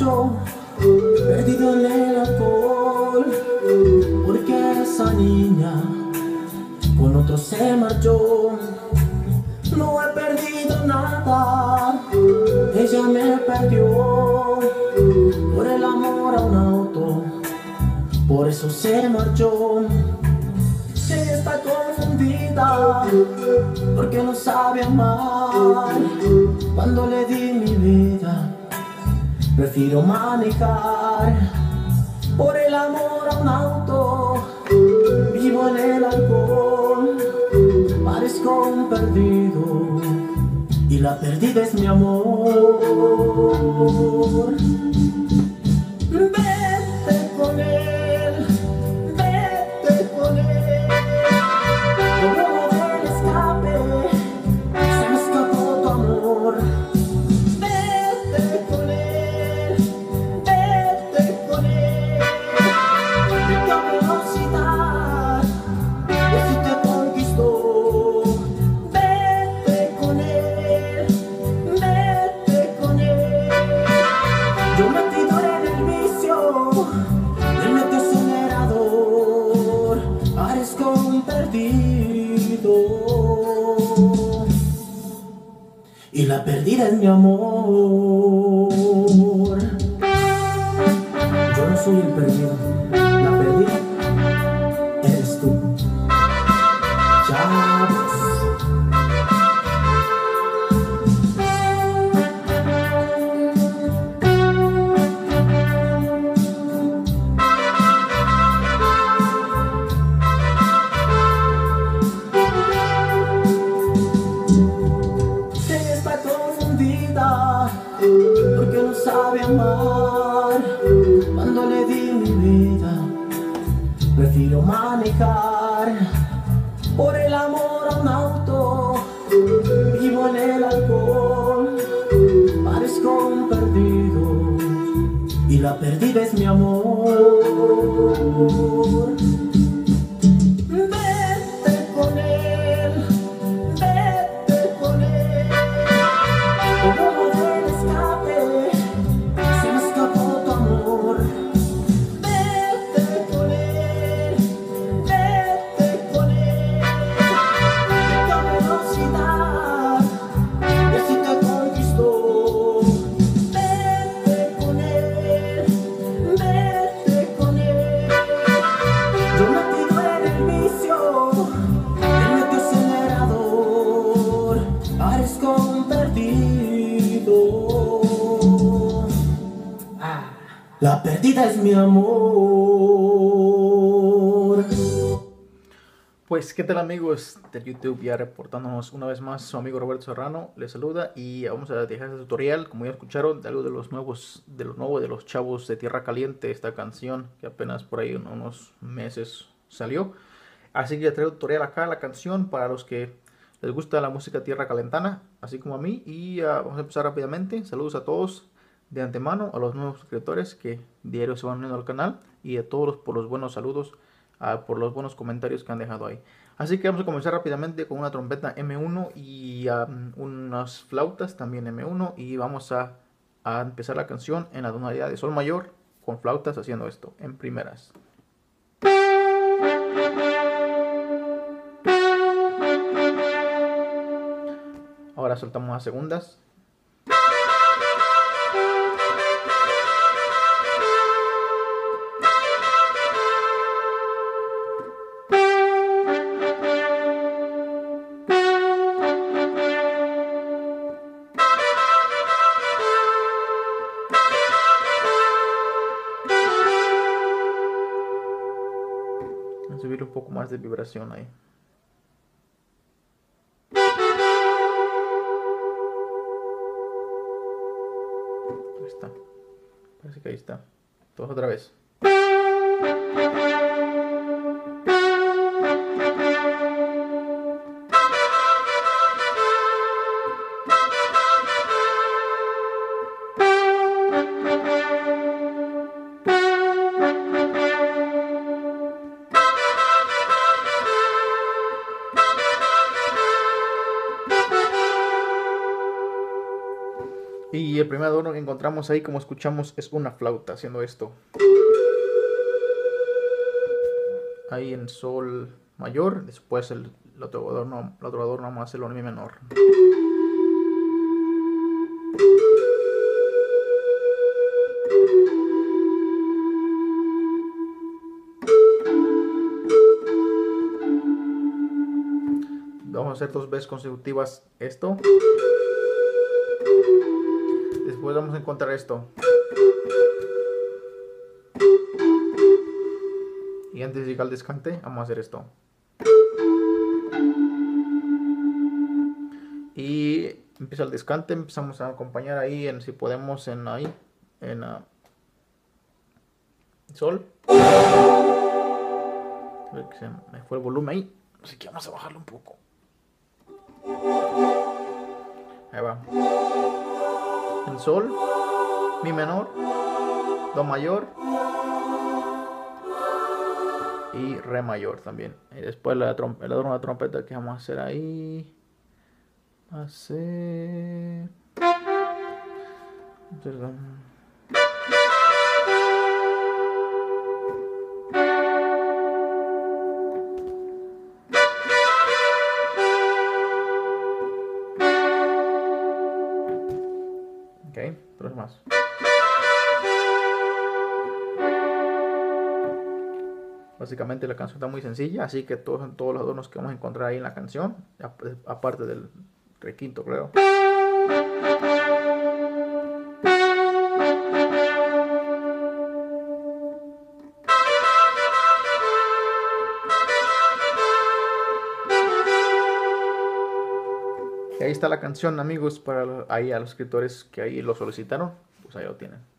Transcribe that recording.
marchó, perdido en el alcohol, porque esa niña con otro se marchó. No he perdido nada, ella me perdió por el amor a un auto, por eso se marchó. Ella está confundida porque no sabe amar. Cuando le di mi vida, prefiero manejar. Por el amor a un auto, vivo en el alcohol, parezco un perdido y la perdida es mi amor. Vete con él, vete con él. Como del escape, se me escapó tu amor. Vete con él, vete con él. Y tu velocidad, y así te conquistó. Vete con él, vete con él. Yo metido en el vicio, él metió acelerador, parezco un perdido y la perdida es mi amor. Yo no soy el perdido, la perdida eres tú. Chavos. Ella está confundida porque no sabe amar. Cuando le di mi vida, prefiero manejar. Por el amor a un auto, vivo en el alcohol, parezco un perdido y la perdida es mi amor. Vete con él, vete con él. Como del escape, se me escapó tu amor. Vete con él, vete con él. Y tu velocidad, y así te conquistó. Vete con él, vete con él. Yo metido en el vicio, él metió acelerador, parezco un perdido. La perdida es mi amor. Pues qué tal amigos de YouTube, ya reportándonos una vez más su amigo Roberto Serrano les saluda y vamos a dejar este tutorial, como ya escucharon, de algo de los nuevos, de lo nuevo de los Chavos de Tierra Caliente, esta canción que apenas por ahí unos meses salió. Así que traigo tutorial acá, la canción, para los que les gusta la música tierra calentana, así como a mí, y vamos a empezar rápidamente. Saludos a todos de antemano, a los nuevos suscriptores que diario se van uniendo al canal y a todos por los buenos saludos, por los buenos comentarios que han dejado ahí. Así que vamos a comenzar rápidamente con una trompeta M1 y unas flautas también M1, y vamos a empezar la canción en la tonalidad de sol mayor con flautas, haciendo esto en primeras. Ahora soltamos a segundas. Voy a subir un poco más de vibración ahí. Ahí está. Parece que ahí está. Todos otra vez. Y el primer adorno que encontramos ahí, como escuchamos, es una flauta haciendo esto. Ahí en sol mayor, después el otro adorno más el mi menor. Vamos a hacer 2 veces consecutivas esto. Después vamos a encontrar esto. Y antes de llegar al descante, vamos a hacer esto. Y empieza el descante, empezamos a acompañar ahí, si podemos, en ahí, en sol. Se me fue el volumen ahí, así que vamos a bajarlo un poco. Ahí va. En sol, mi menor, do mayor y re mayor también. Y después el adorno de la trompeta que vamos a hacer ahí. Va a ser... Ok, 3 más. Básicamente la canción está muy sencilla, así que todos son todos los adornos que vamos a encontrar ahí en la canción, aparte del requinto, creo. Y ahí está la canción, amigos, para ahí a los escritores que ahí lo solicitaron, pues ahí lo tienen.